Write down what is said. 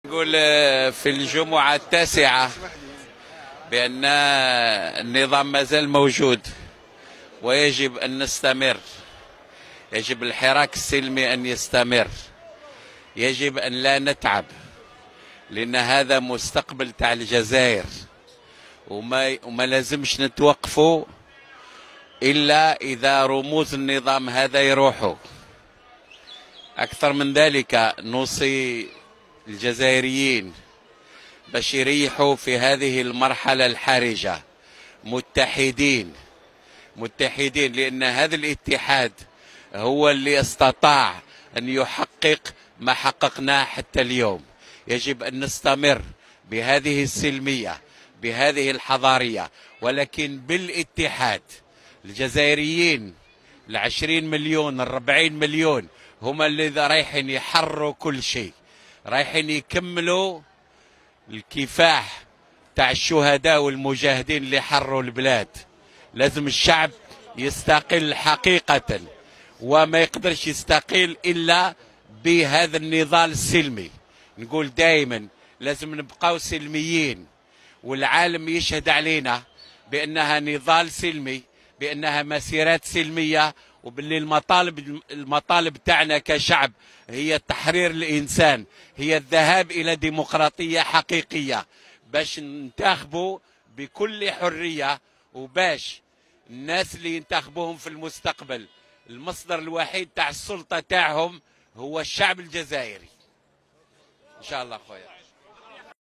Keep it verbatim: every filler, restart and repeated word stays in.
نقول في الجمعة التاسعة بأن النظام ما زال موجود ويجب أن نستمر. يجب الحراك السلمي أن يستمر. يجب أن لا نتعب، لأن هذا مستقبل تاع الجزائر، وما وما لازمش نتوقفوا إلا إذا رموز النظام هذا يروحوا. أكثر من ذلك نوصي الجزائريين باش يريحوا في هذه المرحلة الحرجة، متحدين متحدين، لأن هذا الاتحاد هو اللي استطاع أن يحقق ما حققناه حتى اليوم. يجب أن نستمر بهذه السلمية، بهذه الحضارية، ولكن بالاتحاد. الجزائريين العشرين مليون الربعين مليون هم اللي رايحين يحرروا كل شيء، رايحين يكملوا الكفاح تاع الشهداء والمجاهدين اللي حرروا البلاد. لازم الشعب يستقل حقيقة، وما يقدرش يستقل إلا بهذا النضال السلمي. نقول دائما لازم نبقاو سلميين، والعالم يشهد علينا بأنها نضال سلمي، بأنها مسيرات سلمية، وباللي المطالب المطالب تاعنا كشعب هي تحرير الإنسان، هي الذهاب إلى ديمقراطية حقيقية باش ننتخبوا بكل حرية، وباش الناس اللي ينتخبوهم في المستقبل المصدر الوحيد تاع السلطة تاعهم هو الشعب الجزائري. إن شاء الله خويا.